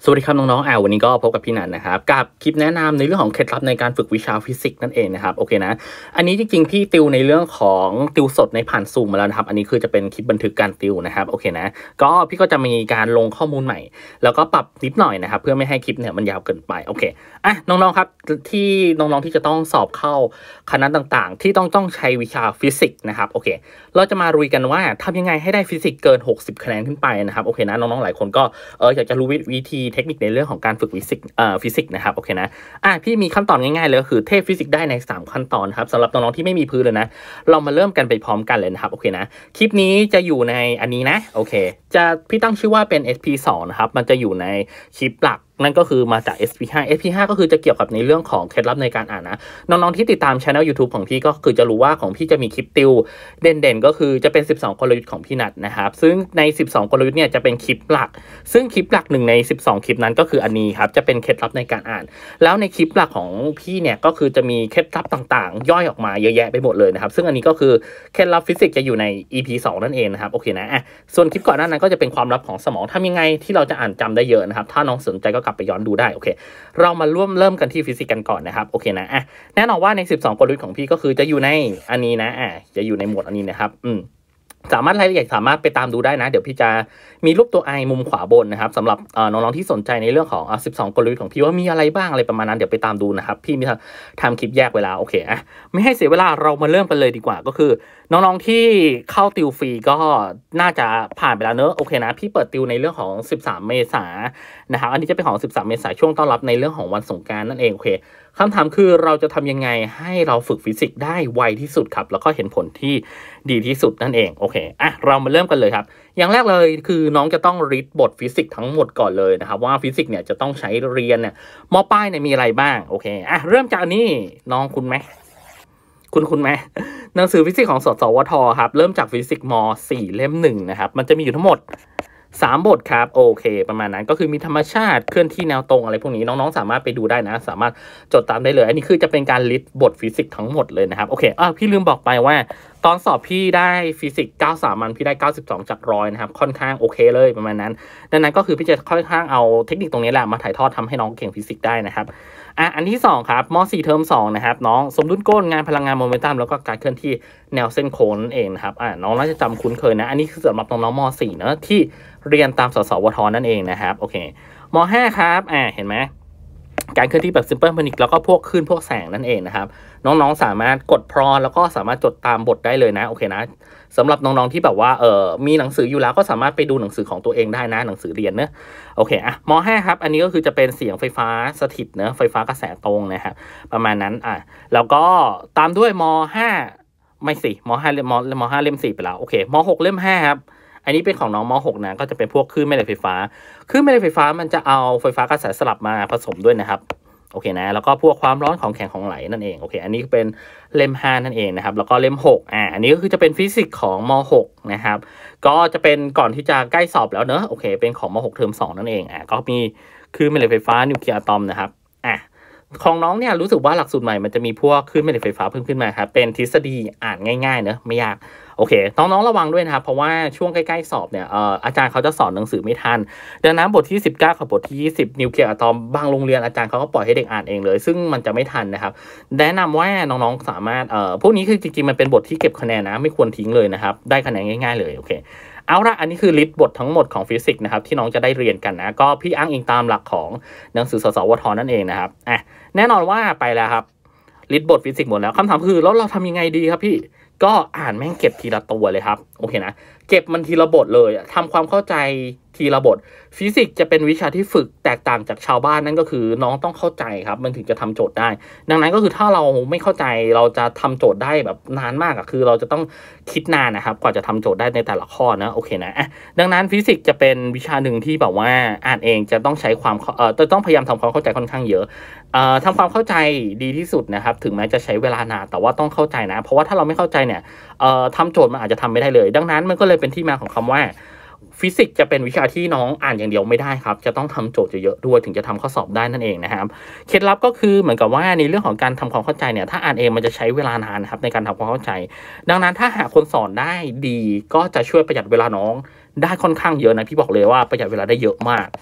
สวัสดีครับน้องๆวันนี้ก็พบกับพี่นันนะครับกับคลิปแนะนำในเรื่องของเคล็ดลับในการฝึกวิชาฟิสิกส์นั่นเองนะครับโอเคนะอันนี้จริงๆพี่ติวในเรื่องของติวสดในผ่านซูมมาแล้วนะครับอันนี้คือจะเป็นคลิปบันทึกการติวนะครับโอเคนะก็พี่ก็จะมีการลงข้อมูลใหม่แล้วก็ปรับนิดหน่อยนะครับเพื่อไม่ให้คลิปเนี่ยมันยาวเกินไปโอเคน้องๆครับที่น้องๆที่จะต้องสอบเข้าคณะต่างๆที่ต้องใช้วิชาฟิสิกส์นะครับโอเคเราจะมาลุยกันว่าทำยังไงให้ได้ฟิสิกส์เกิน60คะแนนขึ้นไปนะครับโอเคนะน้องๆหลายคนก็อยากจะรู้วิธีเทคนิคในเรื่องของการฝึกฟิสิกส์นะครับโอเคนะพี่มีขั้นตอนง่ายๆเลยก็คือเทฟิสิกส์ได้ใน3ขั้นตอนครับสำหรับน้องๆที่ไม่มีพื้นเลยนะเรามาเริ่มกันไปพร้อมกันเลยนะครับโอเคนะคลิปนี้จะอยู่ในอันนี้นะโอเคพี่ตั้งชื่อว่าเป็น SP2 นะครับมันจะอยู่ในคลิปหลักนั่นก็คือมาจาก SP5 ก็คือจะเกี่ยวกับในเรื่องของเคล็ดลับในการอ่านนะน้องๆที่ติดตามช่อง YouTube ของพี่ก็คือจะรู้ว่าของพี่จะมีคลิปติวเด่นๆก็คือจะเป็น12กลยุทธ์ของพี่นัทนะครับซึ่งใน12กลยุทธ์เนี่ยจะเป็นคลิปหลักซึ่งคลิปหลัก1ใน12คลิปนั้นก็คืออันนี้ครับจะเป็นเคล็ดลับในการอ่านแล้วในคลิปหลักของพี่เนี่ยก็คือจะมีเคล็ดลับต่างๆย่อยออกมาเยอะแยะไปหมดเลยนะครับซึ่งอันนี้ก็คือเคล็ดลับฟิสิกส์จะอยู่ใน EP 2นั่นเองนะครับโอเคนะส่วนคลิปก่อนหน้านั้นก็จะเป็นความลับของสมองทำยังไงที่เราจะอ่านจำได้เยอะนะครับถ้าน้องสนใจก็กลับไปย้อนดูได้โอเคเรามาเริ่มกันที่ฟิสิกส์กันก่อนนะครับโอเคนะแน่นอนว่าใน12กลยุทธ์ของพี่ก็คือจะอยู่ในอันนี้นะจะอยู่ในหมวดอันนี้นะครับสามารถรายละเอียดสามารถไปตามดูได้นะเดี๋ยวพี่จะมีรูปตัวไอมุมขวาบนนะครับสำหรับน้องๆที่สนใจในเรื่องของ12กลยุทธ์ของพี่ว่ามีอะไรบ้างอะไรประมาณนั้นเดี๋ยวไปตามดูนะครับพี่มีทำคลิปแยกเวลาโอเคไม่ให้เสียเวลาเรามาเริ่มกันเลยดีกว่าก็คือน้องๆที่เข้าติวฟรีก็น่าจะผ่านไปแล้วเนอะโอเคนะพี่เปิดติวในเรื่องของ13เมษายนนะครับอันนี้จะเป็นของ13เมษายนช่วงต้อนรับในเรื่องของวันสงกรานต์นั่นเองโอเคคำถามคือเราจะทำยังไงให้เราฝึกฟิสิกส์ได้ไวที่สุดครับแล้วก็เห็นผลที่ดีที่สุดนั่นเองโอเคเรามาเริ่มกันเลยครับอย่างแรกเลยคือน้องจะต้องรีดบทฟิสิกส์ทั้งหมดก่อนเลยนะครับว่าฟิสิกส์เนี่ยจะต้องใช้เรียนเนี่ยม.ปลายเนี่ยมีอะไรบ้างโอเคเริ่มจากอันนี้น้องคุณไหมคุณไหมหนังสือฟิสิกส์ของสวทครับเริ่มจากฟิสิกส์ม.4 เล่ม1นะครับมันจะมีอยู่ทั้งหมด3บทครับโอเคประมาณนั้นก็คือมีธรรมชาติเคลื่อนที่แนวตรงอะไรพวกนี้น้องๆสามารถไปดูได้นะสามารถจดตามได้เลยอันนี้คือจะเป็นการลิสต์บทฟิสิกส์ทั้งหมดเลยนะครับโอเคพี่ลืมบอกไปว่าตอนสอบพี่ได้ฟิสิกส์9 สามัญพี่ได้92จาก100นะครับค่อนข้างโอเคเลยประมาณนั้นดังนั้นก็คือพี่จะค่อนข้างเอาเทคนิคตรงนี้แหละมาถ่ายทอดทำให้น้องเก่งฟิสิกส์ได้นะครับอันที่2ครับม.4 เทอม2นะครับน้องสมดุลก้นงานพลังงานโมเมนตัมแล้วก็การเคลื่อนที่แนวเส้นโค้งนั่นเองนะครับน้องน่าจะจำคุ้นเคยนะอันนี้คือสำหรับน้องๆม.4 เนอะที่เรียนตามสสวทนั่นเองนะครับโอเคม.5 ครับเห็นไหมการเคลื่อนที่แบบ simple mechanics แล้วก็พวกคลื่นพวกแสงนั่นเองนะครับน้องๆสามารถกดพรอนแล้วก็สามารถจดตามบทได้เลยนะโอเคนะสำหรับน้องๆที่แบบว่ามีหนังสืออยู่แล้วก็สามารถไปดูหนังสือของตัวเองได้นะหนังสือเรียนเนอะโอเคม.5 ครับอันนี้ก็คือจะเป็นเสียงไฟฟ้าสถิตเนอะไฟฟ้ากระแสตรงนะครับประมาณนั้นแล้วก็ตามด้วยม.5ไม่สิม.5 เล่ม 4ไปแล้วโอเคม.6 เล่ม 5ครับอันนี้เป็นของน้องม.6 นะก็จะเป็นพวกคลื่นแม่เหล็กไฟฟ้าคลื่นแม่เหล็กไฟฟ้ามันจะเอาไฟฟ้ากระแสสลับมาผสมด้วยนะครับโอเคนะแล้วก็พวกความร้อนของแข็งของไหลนั่นเองโอเคอันนี้เป็นเล่ม5นั่นเองนะครับแล้วก็เล่ม6อันนี้ก็คือจะเป็นฟิสิกส์ของม.6 นะครับก็จะเป็นก่อนที่จะใกล้สอบแล้วเนอะโอเคเป็นของม.6 เทอม 2นั่นเองก็มีคลื่นแม่เหล็กไฟฟ้านิวเคลียร์อะตอมนะครับของน้องเนี่ยรู้สึกว่าหลักสูตรใหม่มันจะมีพวกคลื่นแม่เหล็กไฟฟ้าเพิ่มขึ้นมาครับเป็นทฤษฎีอ่านง่ายๆเนอะไม่ยากโอเคน้องๆระวังด้วยนะครับเพราะว่าช่วงใกล้ๆสอบเนี่ยอาจารย์เขาจะสอนหนังสือไม่ทันดังนั้นบทที่19กับบทที่20นิวเคลียร์อะตอมบางโรงเรียนอาจารย์เขาก็ปล่อยให้เด็กอ่านเองเลยซึ่งมันจะไม่ทันนะครับแนะนำว่าน้องๆสามารถพวกนี้คือจริงๆมันเป็นบทที่เก็บคะแนนนะไม่ควรทิ้งเลยนะครับได้คะแนนง่ายๆเลยโอเคเอาละอันนี้คือลิสต์บททั้งหมดของฟิสิกส์นะครับที่น้องจะได้เรียนกันนะก็พี่อ้างอิงตามหลักของหนังสือสสวทนั่นเองนะครับแน่นอนว่าไปแล้วครับลิสต์บทฟิสิกส์หมดแล้วคำถามคือแล้วเราทำยังไงดีครับพี่ก็อ่านแม่งเก็บทีละตัวเลยครับโอเคนะเก็บมันทีละบทเลยทำความเข้าใจทีละบทฟิสิกส์จะเป็นวิชาที่ฝึกแตกต่างจากชาวบ้านนั่นก็คือน้องต้องเข้าใจครับมันถึงจะทำโจทย์ได้ดังนั้นก็คือถ้าเราไม่เข้าใจเราจะทำโจทย์ได้แบบนานมากคือเราจะต้องคิดนานนะครับกว่าจะทำโจทย์ได้ในแต่ละข้อนะโอเคนะดังนั้นฟิสิกส์จะเป็นวิชาหนึ่งที่แบบว่าอ่านเองจะต้องใช้ความจะต้องพยายามทำความเข้าใจค่อนข้างเยอะทำความเข้าใจดีที่สุดนะครับถึงแม้จะใช้เวลานานแต่ว่าต้องเข้าใจนะเพราะว่าถ้าเราไม่เข้าใจเนี่ยทำโจทย์มันอาจจะทำไม่ได้เลยดังนั้นมันก็เลยเป็นที่มาของคำว่าฟิสิกส์จะเป็นวิชาที่น้องอ่านอย่างเดียวไม่ได้ครับจะต้องทำโจทย์เยอะๆด้วยถึงจะทำข้อสอบได้นั่นเองนะครับเคล็ดลับก็คือเหมือนกับว่าในเรื่องของการทำความเข้าใจเนี่ยถ้าอ่านเองมันจะใช้เวลานานครับในการทำความเข้าใจดังนั้นถ้าหาคนสอนได้ดีก็จะช่วยประหยัดเวลาน้องได้ค่อนข้างเยอะนะพี่บอกเลยว่าประหยัดเวลาได้เยอะมาก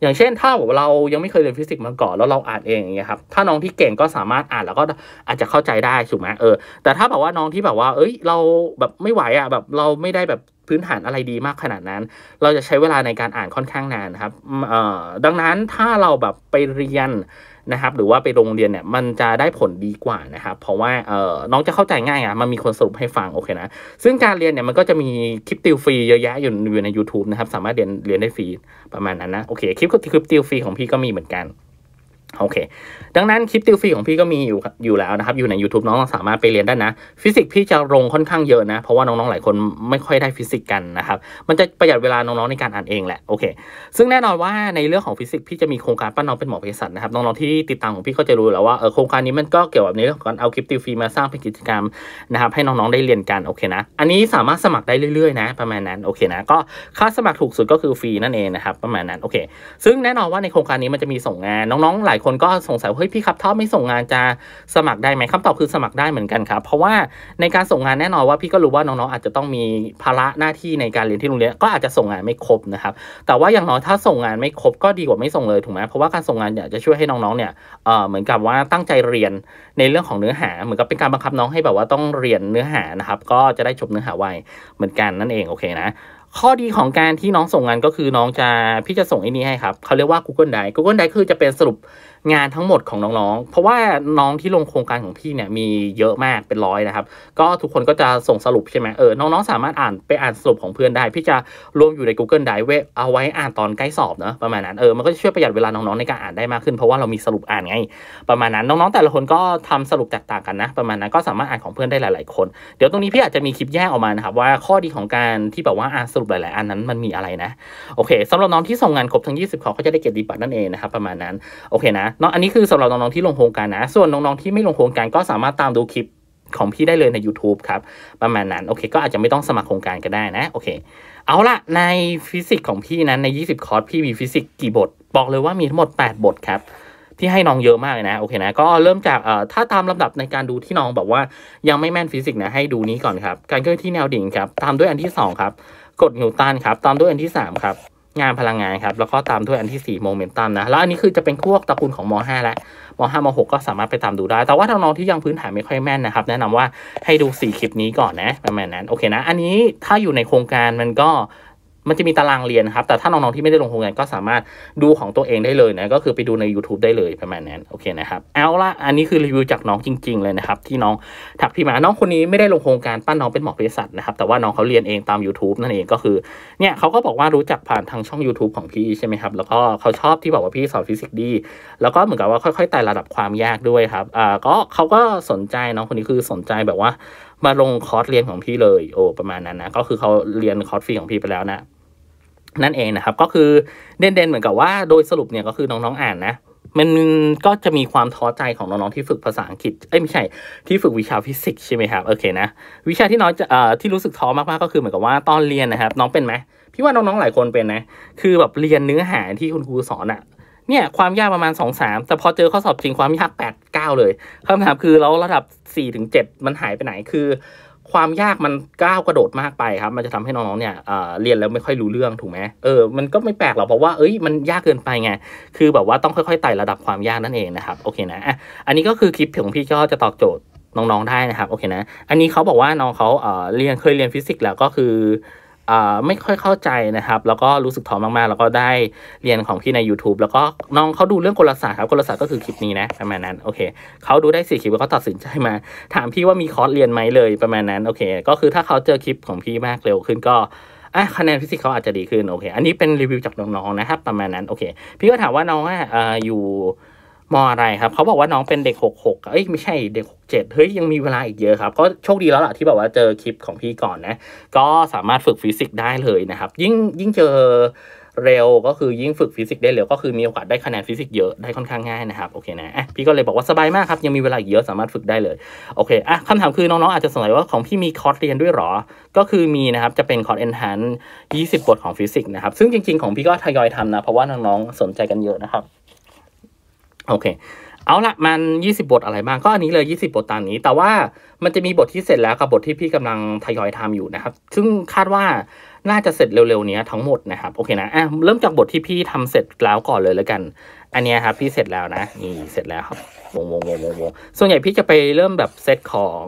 อย่างเช่นถ้าเรายังไม่เคยเรียนฟิสิกส์มาก่อนแล้วเราอ่านเองอย่างเงี้ยครับถ้าน้องที่เก่งก็สามารถอ่านแล้วก็อาจจะเข้าใจได้ถูกไหมแต่ถ้าแบบว่าน้องที่แบบว่าเราแบบไม่ไหวอ่ะแบบเราไม่ได้แบบพื้นฐานอะไรดีมากขนาดนั้นเราจะใช้เวลาในการอ่านค่อนข้างนานครับดังนั้นถ้าเราแบบไปเรียนนะครับหรือว่าไปโรงเรียนเนี่ยมันจะได้ผลดีกว่านะครับเพราะว่าน้องจะเข้าใจง่ายอ่ะมันมีคนสรุปให้ฟังโอเคนะซึ่งการเรียนเนี่ยมันก็จะมีคลิปติวฟรีเยอะแยะอยู่ใน YouTube นะครับสามารถเรียนได้ฟรีประมาณนั้นนะโอเคคลิปติวฟรีของพี่ก็มีเหมือนกันโอเคดังนั้นคลิปติวฟรีของพี่ก็มีอยู่แล้วนะครับอยู่ใน YouTube น้องสามารถไปเรียนได้นะฟิสิกส์พี่จะลงค่อนข้างเยอะนะเพราะว่าน้องๆหลายคนไม่ค่อยได้ฟิสิกส์กันนะครับมันจะประหยัดเวลาน้องๆในการอ่านเองแหละโอเคซึ่งแน่นอนว่าในเรื่องของฟิสิกส์พี่จะมีโครงการปั้นน้องเป็นหมอเภสัชนะครับน้องๆที่ติดตามของพี่ก็จะรู้แล้วว่าโครงการนี้มันก็เกี่ยวกับในเรื่องของการเอาคลิปติวฟรีมาสร้างเป็นกิจกรรมนะครับให้น้องๆได้เรียนกันโอเคนะอันนี้สามารถสมัครได้เรื่อยๆนะประมาณนั้นโอเคนะก็ค่าสมัครถูกสุดก็คือฟรีนั่นเองนะครับประมาณนั้นโอเคซึ่งแน่นอนว่าในโครงการนี้มันจะมีส่งงานน้องๆหลายคนก็สงสัยเฮ้ยพี่ครับถ้าไม่ส่งงานจะสมัครได้ไหมคำตอบคือสมัครได้เหมือนกันครับเพราะว่าในการส่งงานแน่นอนว่าพี่ก็รู้ว่าน้องๆอาจจะต้องมีภาระหน้าที่ในการเรียนที่โรงเรียนก็อาจจะส่งงานไม่ครบนะครับแต่ว่าอย่างน้อยถ้าส่งงานไม่ครบก็ดีกว่าไม่ส่งเลยถูกไหมเพราะว่าการส่งงานเนี่ยจะช่วยให้น้องๆเนี่ยเหมือนกับว่าตั้งใจเรียนในเรื่องของเนื้อหาเหมือนกับเป็นการบังคับน้องให้แบบว่าต้องเรียนเนื้อหานะครับก็จะได้จบเนื้อหาไวเหมือนกันนั่นเองโอเคนะข้อดีของการที่น้องส่งงานก็คือพี่จะส่งไอ้นี้ให้ครับเขาเรียกว่า Google Drive คือจะเป็นสรุปงานทั้งหมดของน้องๆเพราะว่าน้องที่ลงโครงการของพี่เนี่ยมีเยอะมากเป็นร้อยนะครับก็ทุกคนก็จะส่งสรุปใช่ไหมน้องๆสามารถอ่านสรุปของเพื่อนได้พี่จะรวมอยู่ใน Google Drive เอาไว้อ่านตอนใกล้สอบนะประมาณนั้นมันก็จะช่วยประหยัดเวลาน้องๆในการอ่านได้มากขึ้นเพราะว่าเรามีสรุปอ่านไงประมาณนั้นน้องๆแต่ละคนก็ทำสรุปแตกต่างกันนะประมาณนั้นก็สามารถอ่านของเพื่อนได้หลายๆคนเดี๋ยวตรงนี้พี่อาจจะมีคลิปแยกออกมานะครับว่าข้อดีของการที่แบบว่าอ่านสรุปหลายๆอันนั้นมันมีอะไรนะโอเคสำหรับน้องที่ส่งงานครบทั้ง20ข้อก็จะได้เกียรติบัตรนั่นเองนะครับประมาณนั้นโอเคนะอันนี้คือสำหรับน้องๆที่ลงโครงการนะส่วนน้องๆที่ไม่ลงโครงการก็สามารถตามดูคลิปของพี่ได้เลยใน YouTube ครับประมาณนั้นโอเคก็อาจจะไม่ต้องสมัครโครงการก็ได้นะโอเคเอาละในฟิสิกส์ของพี่นั้นใน20คอร์สพี่มีฟิสิกส์กี่บทบอกเลยว่ามีทั้งหมด8บทครับที่ให้น้องเยอะมากเลยนะโอเคนะก็เริ่มจากถ้าตามลำดับในการดูที่น้องบอกว่ายังไม่แม่นฟิสิกส์นะให้ดูนี้ก่อนครับการเคลื่อนที่แนวดิ่งครับตามด้วยอันที่2ครับกฎนิวตันครับตามด้วยอันที่3ครับงานพลังงานครับแล้วก็ตามด้วยอันที่4โมเมนตัมนะแล้วอันนี้คือจะเป็นพวกตระกูลของม.5 และม.5 ม.6 ก็สามารถไปตามดูได้แต่ว่าน้องๆที่ยังพื้นฐานไม่ค่อยแม่นนะครับแนะนำว่าให้ดู4คลิปนี้ก่อนนะประมาณนั้นโอเคนะอันนี้ถ้าอยู่ในโครงการมันจะมีตารางเรียนครับแต่ถ้าน้องๆที่ไม่ได้ลงโครงการก็สามารถดูของตัวเองได้เลยนะก็คือไปดูใน YouTube ได้เลยประมาณนั้นโอเคนะครับเอาละอันนี้คือรีวิวจากน้องจริงๆเลยนะครับที่น้องถักพี่มาน้องคนนี้ไม่ได้ลงโครงการปั้นน้องเป็นหมอเภสัชนะครับแต่ว่าน้องเขาเรียนเองตาม YouTube นั่นเองก็คือเนี่ยเขาก็บอกว่ารู้จักผ่านทางช่อง YouTube ของพี่ใช่ไหมครับแล้วก็เขาชอบที่บอกว่าพี่สอนฟิสิกส์ดีแล้วก็เหมือนกับว่าค่อยๆไต่ระดับความยากด้วยครับก็เขาก็สนใจน้องคนนี้คือสนใจแบบว่ามาลงคอร์สเรียนของพี่เลยประมาณนั้นนะก็คือเขาเรียนคอร์สฟรีของพี่ไปแล้วนะนั่นเองนะครับก็คือเด่นๆเหมือนกับว่าโดยสรุปเนี่ยก็คือน้องๆอ่านนะมันก็จะมีความท้อใจของน้องๆที่ฝึกภาษาอังกฤษไม่ใช่ที่ฝึกวิชาฟิสิกส์ใช่ไหมครับโอเคนะวิชาที่น้องจะที่รู้สึกท้อมากๆก็คือเหมือนกับว่าตอนเรียนนะครับน้องเป็นไหมพี่ว่าน้องๆหลายคนเป็นนะคือแบบเรียนเนื้อหาที่คุณครูสอนอะเนี่ยความยากประมาณ 2-3แต่พอเจอข้อสอบจริงความยาก 8-9 เลยคำถามคือแล้วระดับ 4-7 มันหายไปไหนคือความยากมันก้าวกระโดดมากไปครับมันจะทำให้น้องๆเนี่ยเรียนแล้วไม่ค่อยรู้เรื่องถูกไหมมันก็ไม่แปลกหรอกเพราะว่ามันยากเกินไปไงคือแบบว่าต้องค่อยๆไต่ระดับความยากนั่นเองนะครับโอเคนะอันนี้ก็คือคลิปของพี่ก็จะตอบโจทย์น้องๆได้นะครับโอเคนะอันนี้เขาบอกว่าน้องเขาเคยเรียนฟิสิกส์แล้วก็คือไม่ค่อยเข้าใจนะครับแล้วก็รู้สึกท้อมากๆแล้วก็ได้เรียนของพี่ใน YouTube แล้วก็น้องเขาดูเรื่องกลศาสตร์ครับกลศาสตร์ก็คือคลิปนี้นะประมาณนั้นโอเคเขาดูได้4คลิปแล้วก็ตัดสินใจมาถามพี่ว่ามีคอร์สเรียนไหมเลยประมาณนั้นโอเคก็คือถ้าเขาเจอคลิปของพี่มากเร็วขึ้นก็คะแนนฟิสิกส์เขาอาจจะดีขึ้นโอเคอันนี้เป็นรีวิวจากน้องๆนะครับประมาณนั้นโอเคพี่ก็ถามว่าน้องอยู่ม.อะไรครับเขาบอกว่าน้องเป็นเด็ก66ไม่ใช่เด็ก67เฮ้ยยังมีเวลาอีกเยอะครับก็โชคดีแล้วล่ะที่แบบว่าเจอคลิปของพี่ก่อนนะก็สามารถฝึกฟิสิกส์ได้เลยนะครับยิ่งเจอเร็วก็คือยิ่งฝึกฟิสิกส์ได้เร็วก็คือมีโอกาสได้คะแนนฟิสิกส์เยอะได้ค่อนข้างง่ายนะครับโอเคนะพี่ก็เลยบอกว่าสบายมากครับยังมีเวลาอีกเยอะสามารถฝึกได้เลยโอเคคำถามคือน้องๆอาจจะสงสัยว่าของพี่มีคอร์สเรียนด้วยหรอก็คือมีนะครับจะเป็นคอร์ส Enhance 20 บทของฟิสิกส์นะครับซึ่งจริงๆของพี่ก็ทยอยทำนะเพราะว่าน้องๆสนใจกันเยอะนะครับโอเคเอาละมัน20บทอะไรบ้างก็อันนี้เลย20บทตามนี้แต่ว่ามันจะมีบทที่เสร็จแล้วกับบทที่พี่กำลังทยอยทำอยู่นะครับซึ่งคาดว่าน่าจะเสร็จเร็วๆนี้ทั้งหมดนะครับโอเคนะเริ่มจากบทที่พี่ทำเสร็จแล้วก่อนเลยแล้วกันอันนี้ครับพี่เสร็จแล้วนะนี่เสร็จแล้วครับวงส่วนใหญ่พี่จะไปเริ่มแบบเซตของ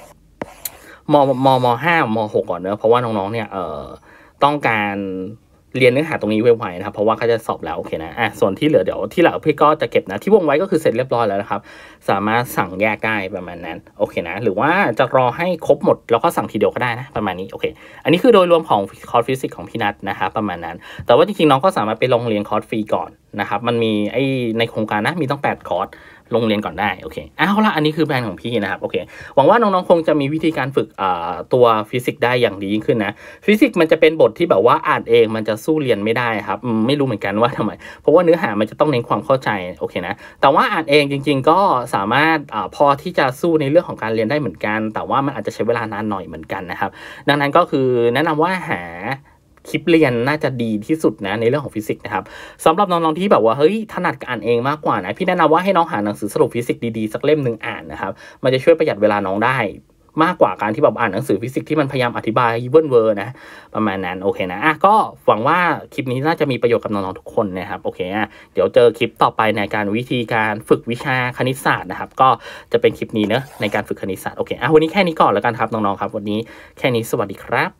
ม5ม6ก่อนเนอะเพราะว่าน้องๆเนี่ยต้องการเรียนเนื้อหาตรงนี้ไวๆนะครับเพราะว่าเขาจะสอบแล้วโอเคนะส่วนที่เหลือเดี๋ยวที่เหลือพี่ก็จะเก็บนะที่วงไว้ก็คือเสร็จเรียบร้อยแล้วนะครับสามารถสั่งแยกได้ประมาณนั้นโอเคนะหรือว่าจะรอให้ครบหมดแล้วก็สั่งทีเดียวก็ได้นะประมาณนี้โอเคอันนี้คือโดยรวมของคอร์สฟิสิกส์ของพี่นัทนะครับประมาณนั้นแต่ว่าจริงๆน้องก็สามารถไปลงเรียนคอร์สฟรีก่อนนะครับมันมีในโครงการนะมีต้อง8คอร์สลงเรียนก่อนได้โอเคเอาละอันนี้คือแผนของพี่นะครับโอเคหวังว่าน้องๆคงจะมีวิธีการฝึกตัวฟิสิกส์ได้อย่างดียิ่งขึ้นนะฟิสิกส์มันจะเป็นบทที่แบบว่าอ่านเองมันจะสู้เรียนไม่ได้ครับไม่รู้เหมือนกันว่าทำไมเพราะว่าเนื้อหามันจะต้องเน้นความเข้าใจโอเคนะแต่ว่าอ่านเองจริงๆก็สามารถพอที่จะสู้ในเรื่องของการเรียนได้เหมือนกันแต่ว่ามันอาจจะใช้เวลานานหน่อยเหมือนกันนะครับดังนั้นก็คือแนะนำว่าหาคลิปเรียนน่าจะดีที่สุดนะในเรื่องของฟิสิกส์นะครับสำหรับน้องๆที่แบบว่าเฮ้ยถนัดอ่านเองมากกว่านะพี่แนะนำว่าให้น้องหาหนังสือสรุปฟิสิกส์ดีๆสักเล่มหนึ่งอ่านนะครับมันจะช่วยประหยัดเวลาน้องได้มากกว่าการที่แบบอ่านหนังสือฟิสิกส์ที่มันพยายามอธิบายเวิร์นเวอร์นะประมาณนั้นโอเคนะก็หวังว่าคลิปนี้น่าจะมีประโยชน์กับน้องๆทุกคนนะครับโอเคเดี๋ยวเจอคลิปต่อไปในการวิธีการฝึกวิชาคณิตศาสตร์นะครับก็จะเป็นคลิปนี้เนอะในการฝึกคณิตศาสตร์โอเควันนี้แค่นี้ก่อนแล้วกันครับน้องๆครับวันนี้แค่นี้สวัสดีครับ